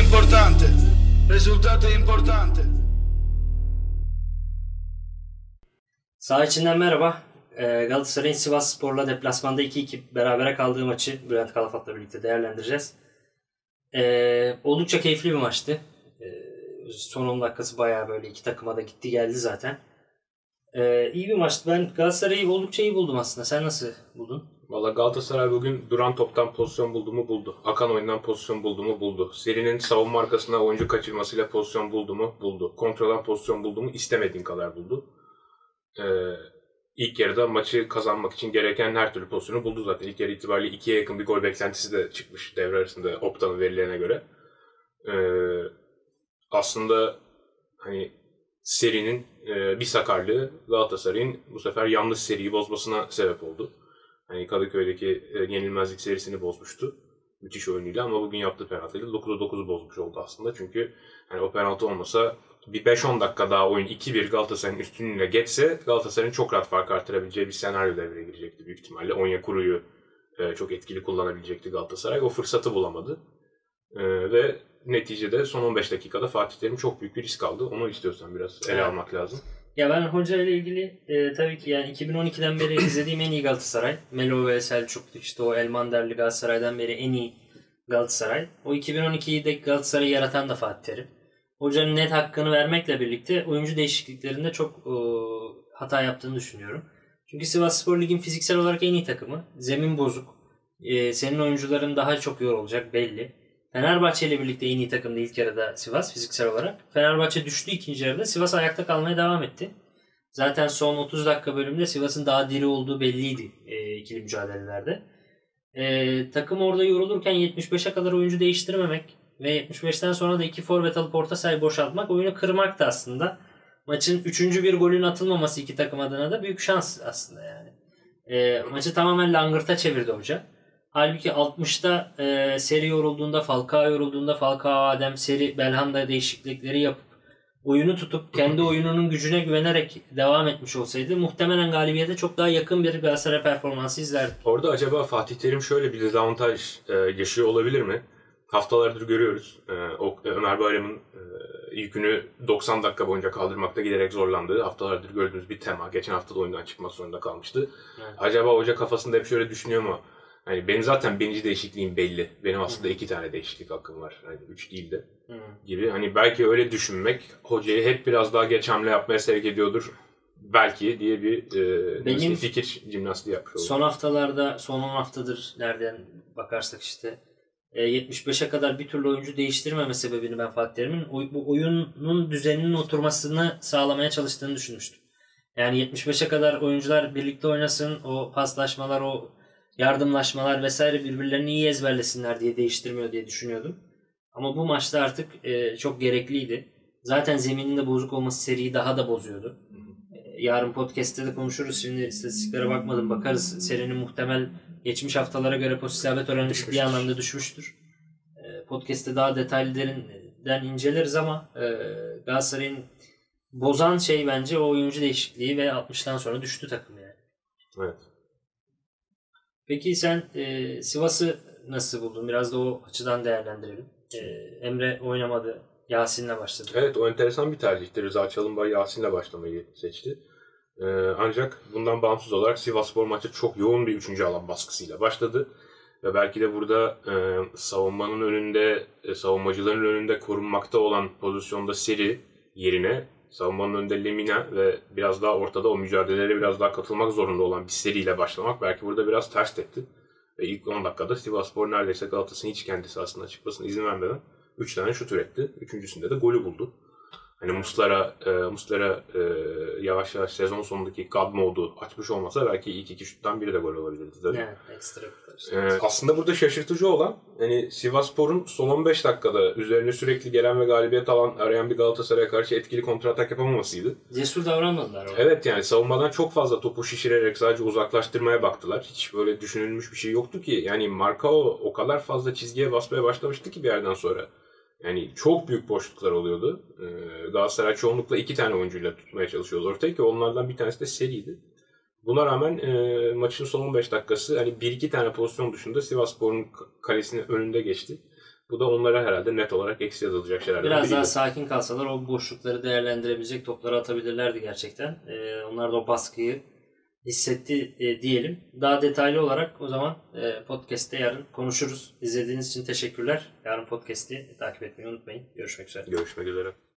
importante. Risultato importante. Saha içinden merhaba. Galatasaray'ın Sivasspor'la deplasmanda 2-2 berabere kaldığı maçı Bülent Kalafat'la birlikte değerlendireceğiz. Oldukça keyifli bir maçtı. Son 10 dakikası bayağı böyle iki takıma da gitti geldi zaten. İyi bir maçtı. Ben Galatasaray'ı oldukça iyi buldum aslında. Sen nasıl buldun? Valla Galatasaray bugün duran toptan pozisyon buldu mu buldu. Akan oyundan pozisyon buldu mu buldu. Serinin savunma arkasına oyuncu kaçırmasıyla pozisyon buldu mu buldu. Kontrolden pozisyon buldu mu istemediğin kadar buldu. İlk yarıda maçı kazanmak için gereken her türlü pozisyonu buldu zaten. İlk yarı itibariyle 2'ye yakın bir gol beklentisi de çıkmış devre arasında Opta'nın verilerine göre. Aslında hani serinin bir sakarlığı Galatasaray'ın bu sefer yanlış seriyi bozmasına sebep oldu. Hani Kadıköy'deki yenilmezlik serisini bozmuştu müthiş oyunuyla ama bugün yaptığı penaltıyla 9'a 9'u bozmuş oldu aslında. Çünkü hani o penaltı olmasa bir 5-10 dakika daha oyun 2-1 Galatasaray'ın üstünlüğüne geçse Galatasaray'ın çok rahat fark artırabileceği bir senaryo devreye girecekti büyük ihtimalle. Onyekuru'yu çok etkili kullanabilecekti Galatasaray. O fırsatı bulamadı. Ve neticede son 15 dakikada Fatih Terim çok büyük bir risk aldı. Onu istiyorsan biraz ele almak lazım. Ya ben hoca ile ilgili tabii ki yani 2012'den beri izlediğim en iyi Galatasaray. Melo ve Selçuklu işte o Elmanderli Galatasaray'dan beri en iyi Galatasaray. O 2012'yi de Galatasaray'ı yaratan da Fatih Terim. Hocanın net hakkını vermekle birlikte oyuncu değişikliklerinde çok hata yaptığını düşünüyorum. Çünkü Sivasspor Lig'in fiziksel olarak en iyi takımı. Zemin bozuk. Senin oyuncuların daha çok yorulacak belli. Fenerbahçe ile birlikte en iyi takımdı ilk yarıda Sivas fiziksel olarak. Fenerbahçe düştü ikinci yarıda. Sivas ayakta kalmaya devam etti. Zaten son 30 dakika bölümünde Sivas'ın daha diri olduğu belliydi ikili mücadelelerde. Takım orada yorulurken 75'e kadar oyuncu değiştirmemek ve 75'ten sonra da 2 forvet alıp orta sahayı boşaltmak, oyunu kırmaktı aslında. Maçın 3. bir golün atılmaması iki takım adına da büyük şans aslında yani. Maçı tamamen langırta çevirdi hoca. Halbuki 60'ta seri yorulduğunda, Falcao, Adem, Seri, Belhanda değişiklikleri yapıp oyunu tutup kendi oyununun gücüne güvenerek devam etmiş olsaydı muhtemelen galibiyete çok daha yakın bir Galatasaray performansı izlerdik. Orada acaba Fatih Terim şöyle bir dezavantaj yaşıyor olabilir mi? Haftalardır görüyoruz. Ömer Bayram'ın yükünü 90 dakika boyunca kaldırmakta giderek zorlandığı haftalardır gördüğümüz bir tema. Geçen hafta da oyundan çıkmak zorunda kalmıştı. Evet. Acaba hoca kafasında hep şöyle düşünüyor mu? Hani benim zaten birinci değişikliğim belli. Benim aslında 2 tane değişiklik hakkım var. Hani 3 değil de gibi. Hani belki öyle düşünmek hocayı hep biraz daha geç hamle yapmaya sevk ediyordur. Belki diye bir fikir jimnastiği yapmış oldu. Son haftalarda, son 10 haftadır nereden bakarsak işte 75'e kadar bir türlü oyuncu değiştirmeme sebebini ben Fatih Terim'in bu oyunun düzeninin oturmasını sağlamaya çalıştığını düşünmüştüm. Yani 75'e kadar oyuncular birlikte oynasın, o paslaşmalar, o yardımlaşmalar vesaire birbirlerini iyi ezberlesinler diye değiştirmiyor diye düşünüyordum. Ama bu maçta artık çok gerekliydi. Zaten zeminin de bozuk olması seriyi daha da bozuyordu. Yarın podcast'te de konuşuruz. Şimdi istatistiklere bakmadım. Bakarız. Serinin muhtemel geçmiş haftalara göre pozitif isabet oranı ciddi anlamda düşmüştür. Podcast'te daha detaylıdan inceleriz ama Galatasaray'ın bozan şey bence o oyuncu değişikliği ve 60'tan sonra düştü takım yani. Evet. Peki sen Sivas'ı nasıl buldun? Biraz da o açıdan değerlendirelim. Emre oynamadı. Yasin'le başladı. Evet, o enteresan bir tercihti. Rıza Çalınbay Yasin'le başlamayı seçti. Ancak bundan bağımsız olarak Sivasspor maçı çok yoğun bir 3. alan baskısıyla başladı. Ve belki de burada savunmanın önünde, savunmacıların önünde korunmakta olan pozisyonda Seri yerine savunmanın önünde Lemina ve biraz daha ortada o mücadelelere biraz daha katılmak zorunda olan bir seriyle başlamak belki burada biraz ters tetti. Ve ilk 10 dakikada Sivasspor neredeyse Galatasaray'ın hiç kendi sahasına çıkmasına izin vermeden 3 tane şut üretti. Üçüncüsünde de golü buldu. Hani Muslera yavaş yavaş sezon sonundaki God modu açmış olmasa belki ilk 2 şuttan biri de gol olabilirdi. Evet, ekstra. Aslında burada şaşırtıcı olan hani Sivasspor'un son 15 dakikada üzerine sürekli gelen ve galibiyet arayan bir Galatasaray'a karşı etkili kontratak yapamamasıydı. Cesur davranmadılar. Evet, yani savunmadan çok fazla topu şişirerek sadece uzaklaştırmaya baktılar. Hiç böyle düşünülmüş bir şey yoktu ki. Yani Marcao o kadar fazla çizgiye basmaya başlamıştı ki bir yerden sonra. Yani çok büyük boşluklar oluyordu. Galatasaray çoğunlukla 2 tane oyuncuyla tutmaya çalışıyordu ortaya ki onlardan bir tanesi de Seri'ydi. Buna rağmen maçın son 15 dakikası hani 1-2 tane pozisyon dışında Sivasspor'un kalesinin önünde geçti. Bu da onlara herhalde net olarak eksi yazılacak şeylerden Biraz biriydi. daha sakin kalsalar o boşlukları değerlendirebilecek topları atabilirlerdi gerçekten. Onlar da o baskıyı hissetti diyelim. Daha detaylı olarak o zaman podcast'te yarın konuşuruz. İzlediğiniz için teşekkürler. Yarın podcast'i takip etmeyi unutmayın. Görüşmek üzere. Görüşmek üzere.